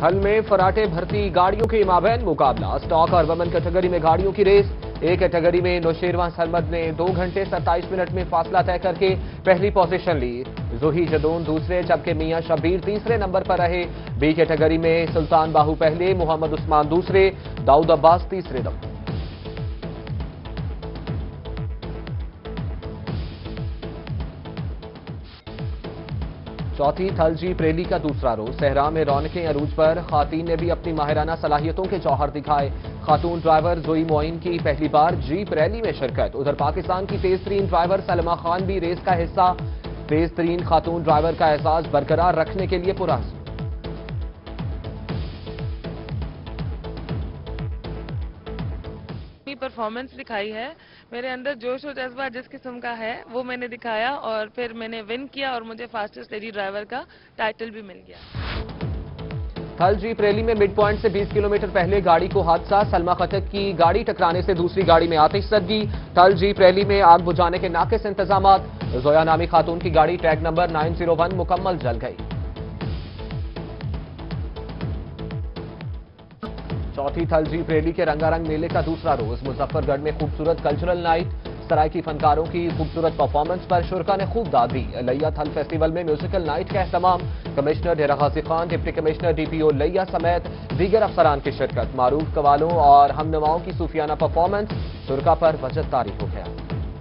थल में फराटे भर्ती गाड़ियों के माबैन मुकाबला। स्टॉक और वमन कैटेगरी में गाड़ियों की रेस। ए कैटेगरी में नौशेरवां सरमद ने 2 घंटे 27 मिनट में फासला तय करके पहली पोजीशन ली। रोही जदून दूसरे, जबकि मियां शब्बीर तीसरे नंबर पर रहे। बी कैटेगरी में सुल्तान बाहू पहले, मोहम्मद उस्मान दूसरे, दाऊद अब्बास तीसरे नंबर। चौथी थल जीप रैली का दूसरा रोज। सहरा में रौनकें अरूज पर। खातून ने भी अपनी माहिराना सलाहियतों के जौहर दिखाए। खातून ड्राइवर जोई मोइन की पहली बार जीप रैली में शिरकत। उधर पाकिस्तान की तेज तरीन ड्राइवर सलमा खान भी रेस का हिस्सा। तेज तरीन खातून ड्राइवर का एहसास बरकरार रखने के लिए पुरअज़्म। परफॉर्मेंस दिखाई है। मेरे अंदर जोश और जज्बा जिस किस्म का है वो मैंने दिखाया और फिर मैंने विन किया और मुझे फास्टेस्ट लेडी ड्राइवर का टाइटल भी मिल गया। थल जीप रैली में मिड पॉइंट से 20 किलोमीटर पहले गाड़ी को हादसा। सलमा खटक की गाड़ी टकराने से दूसरी गाड़ी में आतिश ज़दगी। थल जीप रैली में आग बुझाने के नाकिस इंतजामात। जोया नामी खातून की गाड़ी टैग नंबर 901 मुकम्मल जल गई। चौथी थल जीप रैली के रंगारंग मेले का दूसरा रोज। मुजफ्फरगढ़ में खूबसूरत कल्चरल नाइट। सराइकी फनकारों की खूबसूरत परफॉर्मेंस पर शुरका ने खूब दाद दी। लैया थल फेस्टिवल में म्यूजिकल नाइट का एहतमाम। Commissioner Dera Ghazi Khan, deputy commissioner DPO Layyah समेत दीगर अफसरान की शिरकत। मारूफ कवालों और हमनवाओं की सूफियाना परफॉर्मेंस। शुरका पर बजट तारीफ हो गया।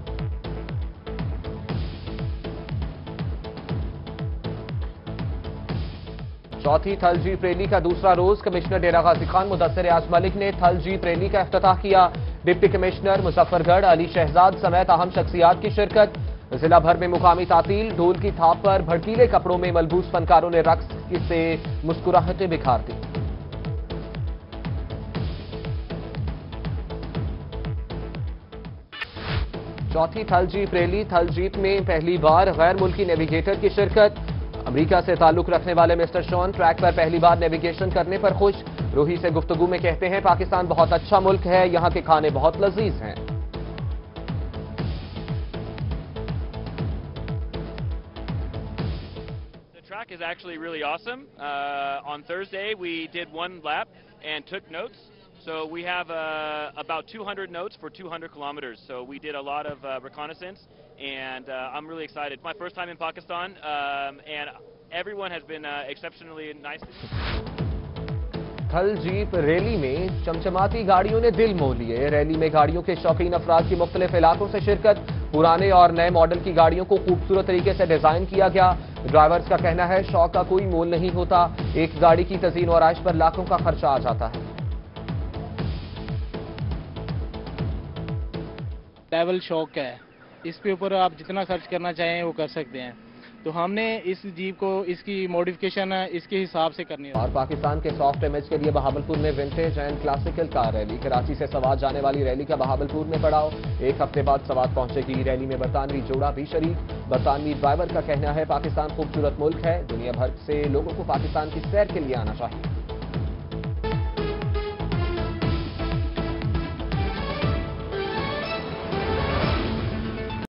चौथी थल जीप रैली का दूसरा रोज। कमिश्नर डेरा गाजी खान मुदस्सिर आज मलिक ने थल जीप रैली का इफ्तिताह किया। डिप्टी कमिश्नर मुजफ्फरगढ़ अली शहजाद समेत अहम शख्सियात की शिरकत। जिला भर में मुकामी तातील। ढोल की थाप पर भड़कीले कपड़ों में मलबूस फनकारों ने रक्स से मुस्कुराहटें बिखार दी। चौथी थल जीप रैली। थल जीप में पहली बार गैर मुल्की नेविगेटर की शिरकत। अमेरिका से ताल्लुक रखने वाले मिस्टर शॉन ट्रैक पर पहली बार नेविगेशन करने पर खुश। रोही से गुफ्तगू में कहते हैं, पाकिस्तान बहुत अच्छा मुल्क है, यहाँ के खाने बहुत लजीज हैं। The track is actually really awesome. On Thursday we did one lap and took notes. So we have about 200 notes for 200 kilometers. So we did a lot of reconnaissance, and I'm really excited. My first time in Pakistan, and everyone has been exceptionally nice to me. Thal jeep rally में चमचमाती गाड़ियों ने दिल मोह लिए। Rally में गाड़ियों के शौकीन अफराद की मुख्तलिफ इलाकों से शिरकत। पुराने और नए मॉडल की गाड़ियों को खूबसूरत तरीके से डिजाइन किया गया। ड्राइवर्स का कहना है, शौक का कोई मोल नहीं होता। एक गाड़ी की तज़ीन और आइश पर लाखों का खर्चा आ जाता है। लेवल शौक है, इसके ऊपर आप जितना खर्च करना चाहें वो कर सकते हैं। तो हमने इस जीप को इसकी मॉडिफिकेशन इसके हिसाब से करनी है। और पाकिस्तान के सॉफ्ट इमेज के लिए बहावलपुर में vintage and classical car rally. Karachi से सवात जाने वाली रैली का बहावलपुर में पड़ाव। एक हफ्ते बाद सवात पहुंचेगी। रैली में बरतानवी जोड़ा भी शरीक। बरतानवी ड्राइवर का कहना है, पाकिस्तान खूबसूरत मुल्क है, दुनिया भर से लोगों को पाकिस्तान की सैर के लिए आना चाहिए।